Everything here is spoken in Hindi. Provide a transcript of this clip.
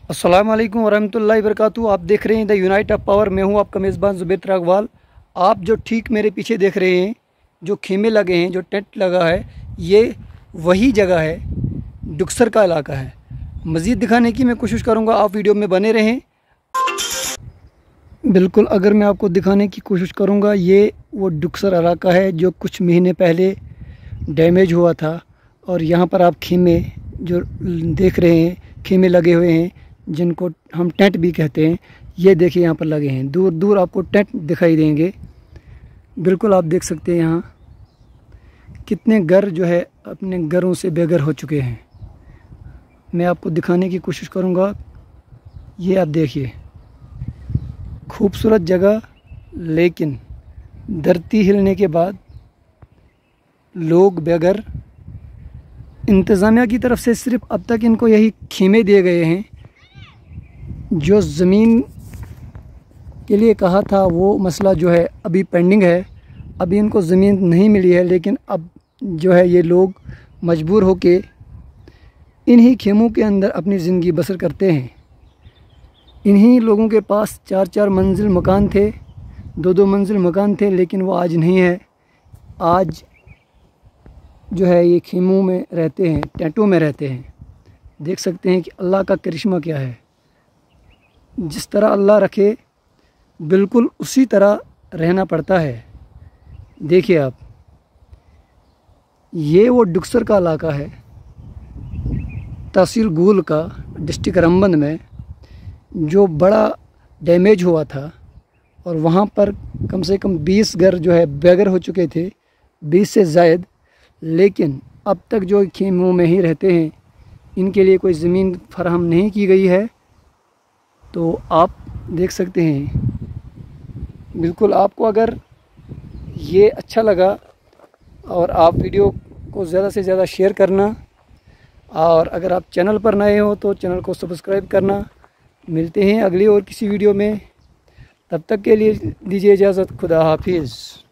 अस्सलाम वालेकुम वरहमतुल्लाहि वबरकातुहू। आप देख रहे हैं द यूनाइट ऑफ पावर। मैं हूं आपका मेज़बान ज़ुबैर त्रागवाल। आप जो ठीक मेरे पीछे देख रहे हैं, जो खेमे लगे हैं, जो टेंट लगा है, ये वही जगह है, डुक्सर का इलाका है। मज़ीद दिखाने की मैं कोशिश करूंगा, आप वीडियो में बने रहें। बिल्कुल, अगर मैं आपको दिखाने की कोशिश करूंगा, ये वो डुक्सर इलाका है जो कुछ महीने पहले डैमेज हुआ था। और यहाँ पर आप खेमे जो देख रहे हैं, खेमे लगे हुए हैं जिनको हम टेंट भी कहते हैं, ये देखिए यहाँ पर लगे हैं। दूर दूर आपको टेंट दिखाई देंगे। बिल्कुल आप देख सकते हैं यहाँ कितने घर जो है अपने घरों से बेघर हो चुके हैं। मैं आपको दिखाने की कोशिश करूँगा। ये आप देखिए, खूबसूरत जगह, लेकिन धरती हिलने के बाद लोग बेघर। इंतज़ामिया की तरफ से सिर्फ अब तक इनको यही खेमे दिए गए हैं। जो ज़मीन के लिए कहा था वो मसला जो है अभी पेंडिंग है। अभी इनको ज़मीन नहीं मिली है, लेकिन अब जो है ये लोग मजबूर होके इन्हीं खेमों के अंदर अपनी ज़िंदगी बसर करते हैं। इन्हीं लोगों के पास 4-4 मंजिल मकान थे, 2-2 मंजिल मकान थे, लेकिन वो आज नहीं है। आज जो है ये खेमों में रहते हैं, टेंटों में रहते हैं। देख सकते हैं कि अल्लाह का करिश्मा क्या है। जिस तरह अल्लाह रखे, बिल्कुल उसी तरह रहना पड़ता है। देखिए आप, ये वो डुक्सर का इलाका है, तहसील गूल का, डिस्ट्रिक्ट रंबन में, जो बड़ा डैमेज हुआ था। और वहाँ पर कम से कम 20 घर जो है बेघर हो चुके थे, 20 से ज़ायद। लेकिन अब तक जो खेमों में ही रहते हैं, इनके लिए कोई ज़मीन फराहम नहीं की गई है। तो आप देख सकते हैं। बिल्कुल, आपको अगर ये अच्छा लगा और आप वीडियो को ज़्यादा से ज़्यादा शेयर करना, और अगर आप चैनल पर नए हो तो चैनल को सब्सक्राइब करना। मिलते हैं अगली और किसी वीडियो में, तब तक के लिए दीजिए इजाज़त। खुदा हाफिज़।